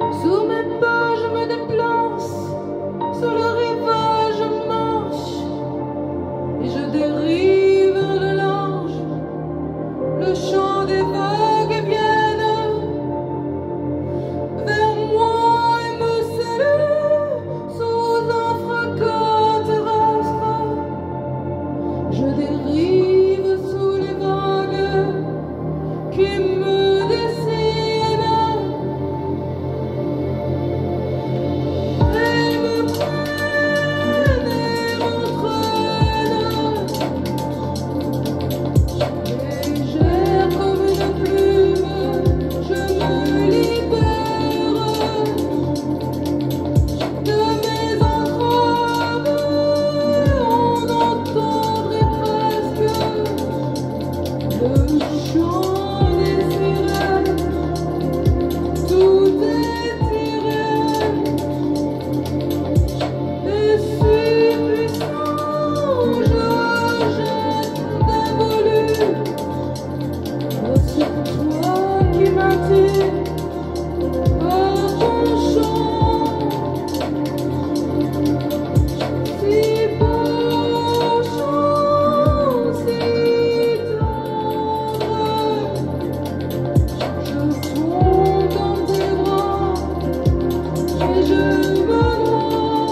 Sous mes pas je me déplace, sur le rivage je marche, et je dérive vers le large. Le chant des vagues viennent vers moi et me salue sous un fracas terrestre. Je dérive sous les vagues qui me dessinent. Elles me prennent et m'entraînent, légère comme une plume, je me libère de mes entraves. On entendrait presque le chant des sirènes. Tout est irréel et si puissant, je jette d'involu. Oh, c'est toi qui m'attires par ton chant, si beau chant, si tendre. Je tombe dans tes bras et je me noie.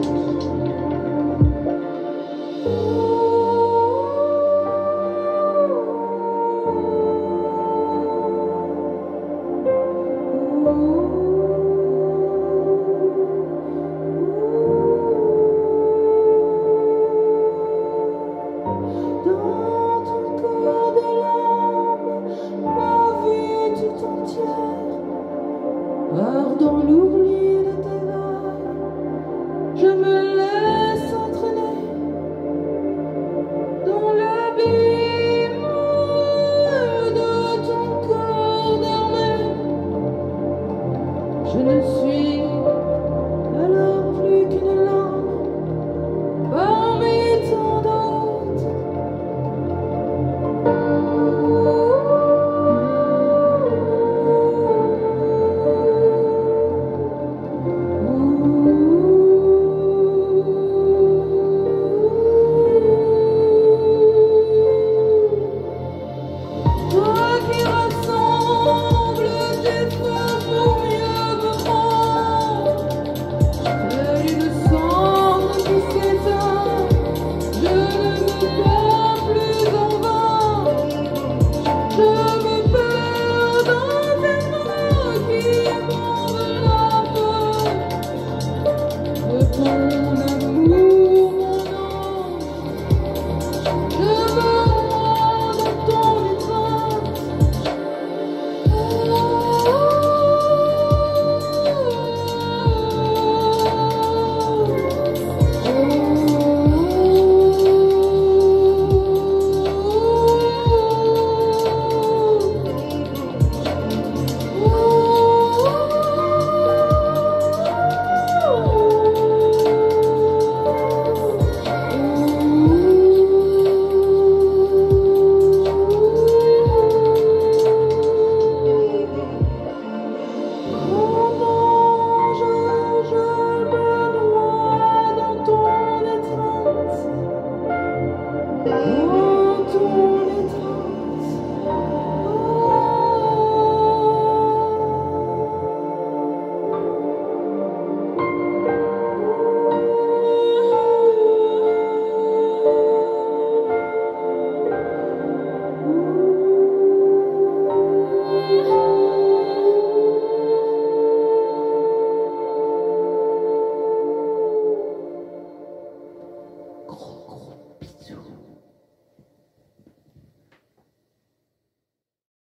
Dans ton corps de l'âme, ma vie tout entière part dans l'oubli de tes vagues. Je me laisse entraîner dans l'abîme de ton corps dormant. Je ne suis